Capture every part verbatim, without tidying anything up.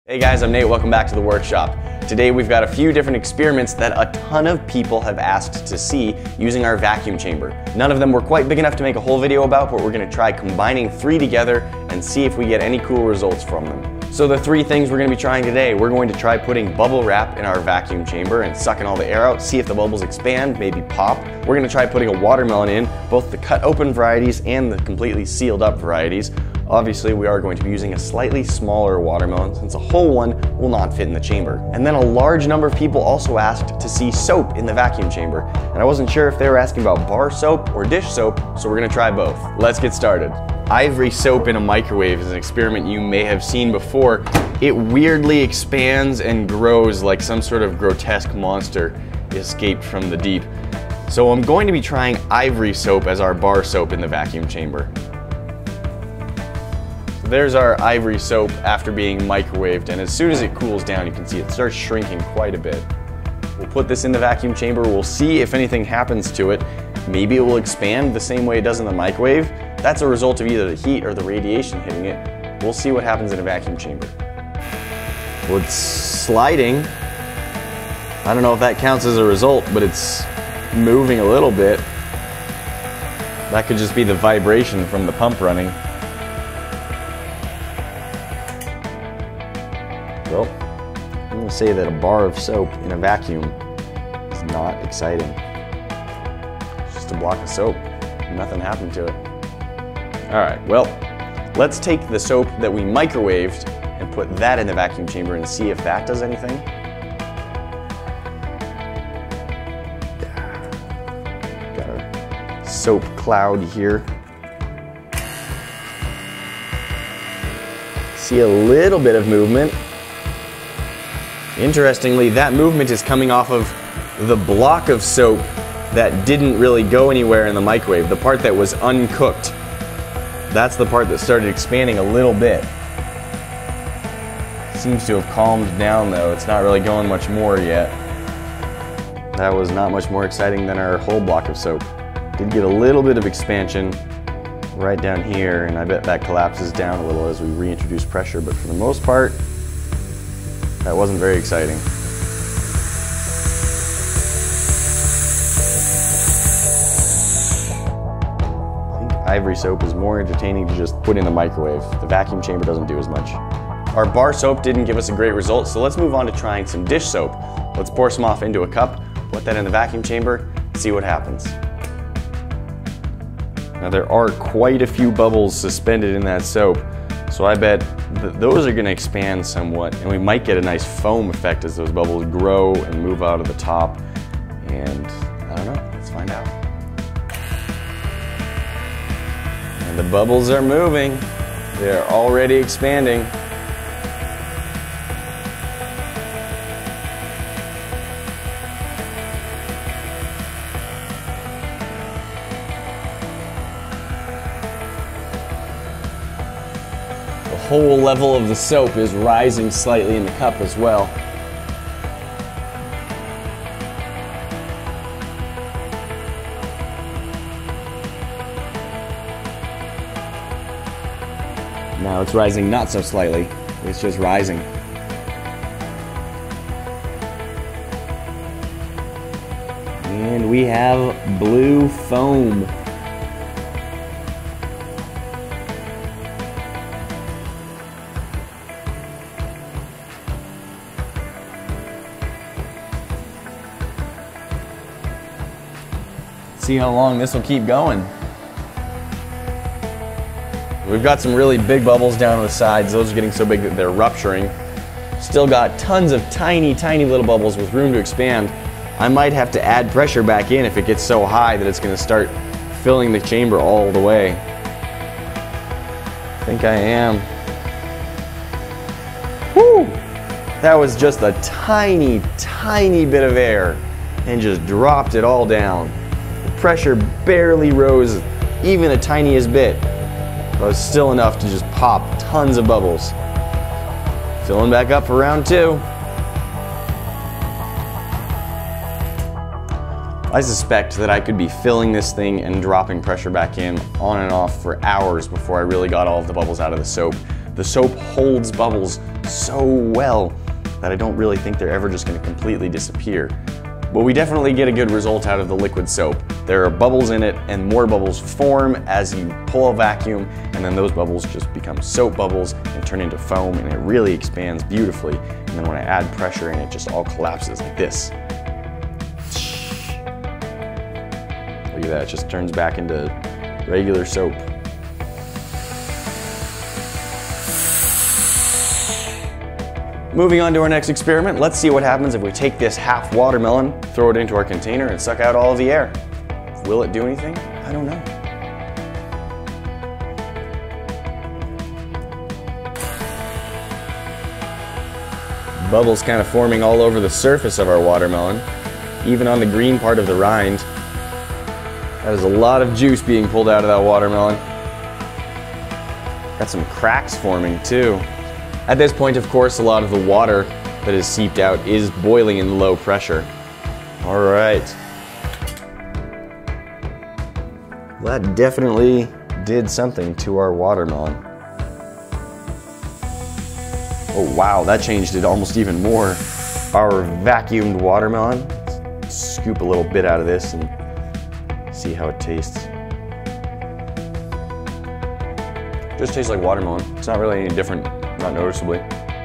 Hey guys, I'm Nate, welcome back to the workshop. Today we've got a few different experiments that a ton of people have asked to see using our vacuum chamber. None of them were quite big enough to make a whole video about, but we're going to try combining three together and see if we get any cool results from them. So the three things we're going to be trying today, we're going to try putting bubble wrap in our vacuum chamber and sucking all the air out, see if the bubbles expand, maybe pop. We're going to try putting a watermelon in, both the cut open varieties and the completely sealed up varieties. Obviously, we are going to be using a slightly smaller watermelon since a whole one will not fit in the chamber. And then a large number of people also asked to see soap in the vacuum chamber. And I wasn't sure if they were asking about bar soap or dish soap, so we're gonna try both. Let's get started. Ivory soap in a microwave is an experiment you may have seen before. It weirdly expands and grows like some sort of grotesque monster escaped from the deep. So I'm going to be trying ivory soap as our bar soap in the vacuum chamber. There's our ivory soap after being microwaved, and as soon as it cools down, you can see it starts shrinking quite a bit. We'll put this in the vacuum chamber, we'll see if anything happens to it. Maybe it will expand the same way it does in the microwave. That's a result of either the heat or the radiation hitting it. We'll see what happens in a vacuum chamber. Well, it's sliding. I don't know if that counts as a result, but it's moving a little bit. That could just be the vibration from the pump running. Well, I'm going to say that a bar of soap in a vacuum is not exciting. It's just a block of soap. Nothing happened to it. Alright, well, let's take the soap that we microwaved and put that in the vacuum chamber and see if that does anything. Got our soap cloud here. See a little bit of movement. Interestingly, that movement is coming off of the block of soap that didn't really go anywhere in the microwave, the part that was uncooked. That's the part that started expanding a little bit. Seems to have calmed down though, it's not really going much more yet. That was not much more exciting than our whole block of soap. Did get a little bit of expansion right down here, and I bet that collapses down a little as we reintroduce pressure, but for the most part, that wasn't very exciting. I think ivory soap is more entertaining to just put in the microwave. The vacuum chamber doesn't do as much. Our bar soap didn't give us a great result, so let's move on to trying some dish soap. Let's pour some off into a cup, put that in the vacuum chamber, see what happens. Now there are quite a few bubbles suspended in that soap, so I bet th those are going to expand somewhat, and we might get a nice foam effect as those bubbles grow and move out of the top. And I don't know, let's find out. And the bubbles are moving. They're already expanding. The whole level of the soap is rising slightly in the cup as well. Now it's rising not so slightly, it's just rising. And we have blue foam. See how long this will keep going. We've got some really big bubbles down the sides. Those are getting so big that they're rupturing. Still got tons of tiny, tiny little bubbles with room to expand. I might have to add pressure back in if it gets so high that it's going to start filling the chamber all the way. I think I am. Whew! That was just a tiny, tiny bit of air and just dropped it all down. Pressure barely rose even the tiniest bit, but it was still enough to just pop tons of bubbles. Filling back up for round two. I suspect that I could be filling this thing and dropping pressure back in on and off for hours before I really got all of the bubbles out of the soap. The soap holds bubbles so well that I don't really think they're ever just going to completely disappear. But we definitely get a good result out of the liquid soap. There are bubbles in it, and more bubbles form as you pull a vacuum, and then those bubbles just become soap bubbles and turn into foam, and it really expands beautifully. And then when I add pressure in, it just all collapses like this. Look at that, it just turns back into regular soap. Moving on to our next experiment, let's see what happens if we take this half watermelon, throw it into our container, and suck out all of the air. Will it do anything? I don't know. Bubbles kind of forming all over the surface of our watermelon, even on the green part of the rind. That is a lot of juice being pulled out of that watermelon. Got some cracks forming too. At this point, of course, a lot of the water that is seeped out is boiling in low pressure. All right. That definitely did something to our watermelon. Oh wow, that changed it almost even more. Our vacuumed watermelon. Let's scoop a little bit out of this and see how it tastes. Just tastes like watermelon. It's not really any different. Not noticeably.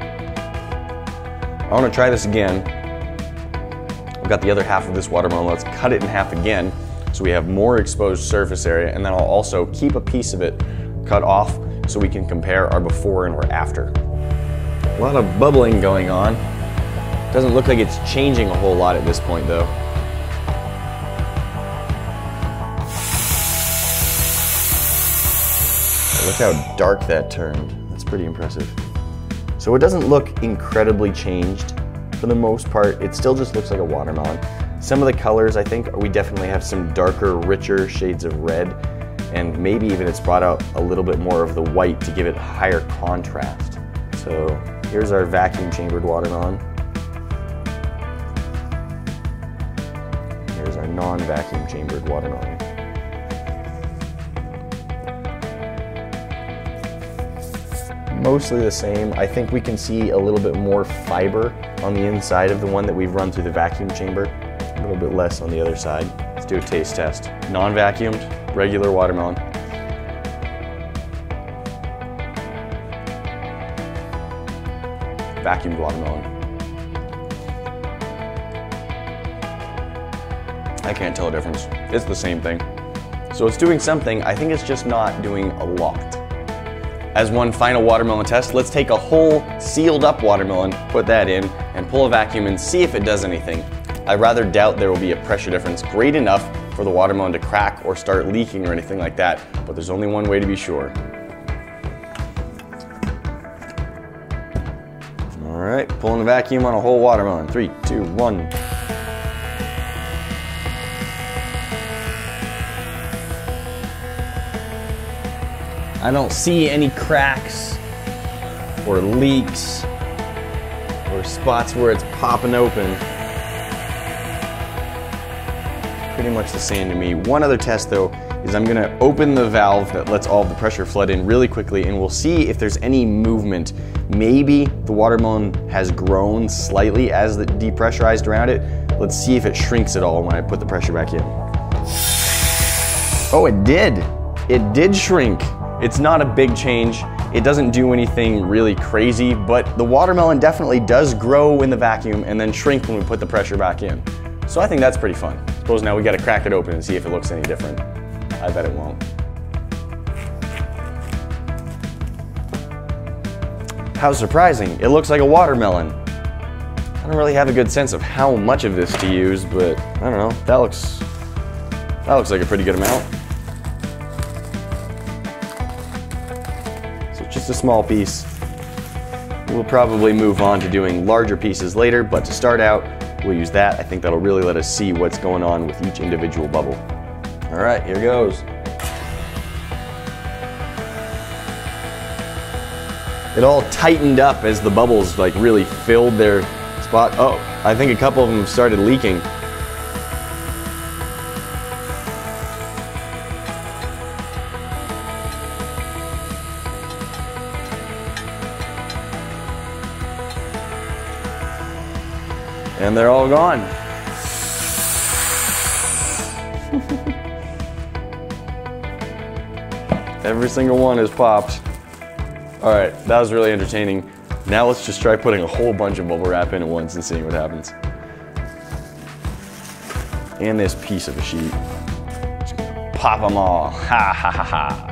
I want to try this again. I've got the other half of this watermelon. Let's cut it in half again so we have more exposed surface area, and then I'll also keep a piece of it cut off so we can compare our before and our after. A lot of bubbling going on. Doesn't look like it's changing a whole lot at this point though. Look how dark that turned. That's pretty impressive. So it doesn't look incredibly changed. For the most part, it still just looks like a watermelon. Some of the colors, I think, we definitely have some darker, richer shades of red, and maybe even it's brought out a little bit more of the white to give it higher contrast. So here's our vacuum chambered watermelon. Here's our non-vacuum chambered watermelon. Mostly the same. I think we can see a little bit more fiber on the inside of the one that we've run through the vacuum chamber, a little bit less on the other side. Let's do a taste test. Non-vacuumed, regular watermelon. Vacuumed watermelon. I can't tell a difference. It's the same thing. So it's doing something. I think it's just not doing a lot. As one final watermelon test, let's take a whole sealed up watermelon, put that in, and pull a vacuum and see if it does anything. I rather doubt there will be a pressure difference great enough for the watermelon to crack or start leaking or anything like that, but there's only one way to be sure. All right, pulling the vacuum on a whole watermelon. Three, two, one. I don't see any cracks or leaks or spots where it's popping open. Pretty much the same to me. One other test though is I'm gonna open the valve that lets all of the pressure flood in really quickly, and we'll see if there's any movement. Maybe the watermelon has grown slightly as it depressurized around it. Let's see if it shrinks at all when I put the pressure back in. Oh, it did. It did shrink. It's not a big change. It doesn't do anything really crazy, but the watermelon definitely does grow in the vacuum and then shrink when we put the pressure back in. So I think that's pretty fun. Suppose now we gotta crack it open and see if it looks any different. I bet it won't. How surprising. It looks like a watermelon. I don't really have a good sense of how much of this to use, but I don't know. That looks, that looks like a pretty good amount. Just a small piece. We'll probably move on to doing larger pieces later, but to start out, we'll use that. I think that'll really let us see what's going on with each individual bubble. All right, here goes. It all tightened up as the bubbles like really filled their spot. Oh, I think a couple of them started leaking. And they're all gone. Every single one is popped. All right, that was really entertaining. Now let's just try putting a whole bunch of bubble wrap in at once and seeing what happens. And this piece of a sheet. Just pop them all. Ha ha ha ha.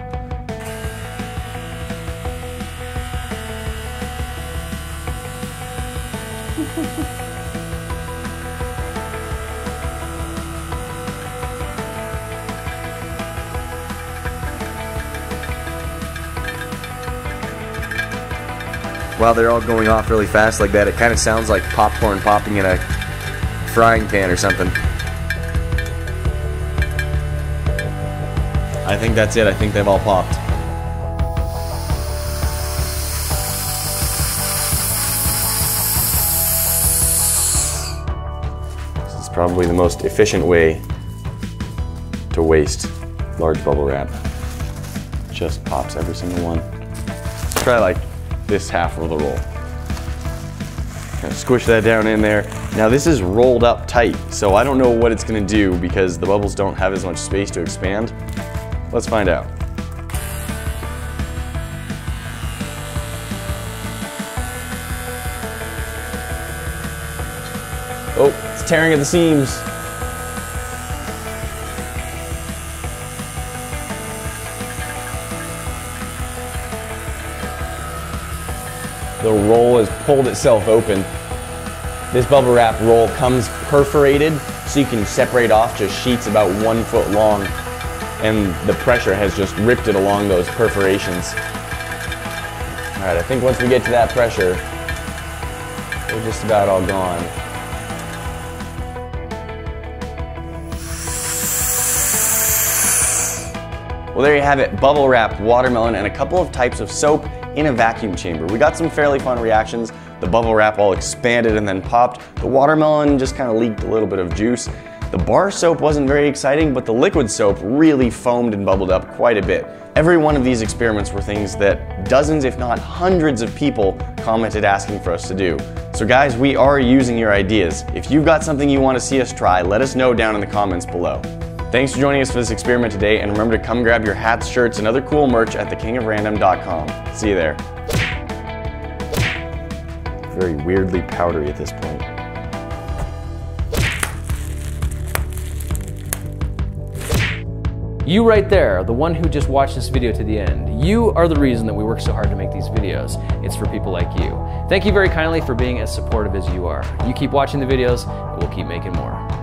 While they're all going off really fast like that, it kind of sounds like popcorn popping in a frying pan or something. I think that's it. I think they've all popped. This is probably the most efficient way to waste large bubble wrap. Just pops every single one. Try like this half of the roll. Kind of squish that down in there. Now this is rolled up tight, so I don't know what it's going to do because the bubbles don't have as much space to expand. Let's find out. Oh, it's tearing at the seams. The roll has pulled itself open. This bubble wrap roll comes perforated so you can separate off just sheets about one foot long, and the pressure has just ripped it along those perforations. All right, I think once we get to that pressure, we're just about all gone. Well, there you have it, bubble wrap, watermelon, and a couple of types of soap in a vacuum chamber. We got some fairly fun reactions. The bubble wrap all expanded and then popped. The watermelon just kind of leaked a little bit of juice. The bar soap wasn't very exciting, but the liquid soap really foamed and bubbled up quite a bit. Every one of these experiments were things that dozens, if not hundreds of people commented asking for us to do. So guys, we are using your ideas. If you've got something you want to see us try, let us know down in the comments below. Thanks for joining us for this experiment today, and remember to come grab your hats, shirts, and other cool merch at the king of random dot com. See you there. Very weirdly powdery at this point. You right there, the one who just watched this video to the end, you are the reason that we work so hard to make these videos. It's for people like you. Thank you very kindly for being as supportive as you are. You keep watching the videos, and we'll keep making more.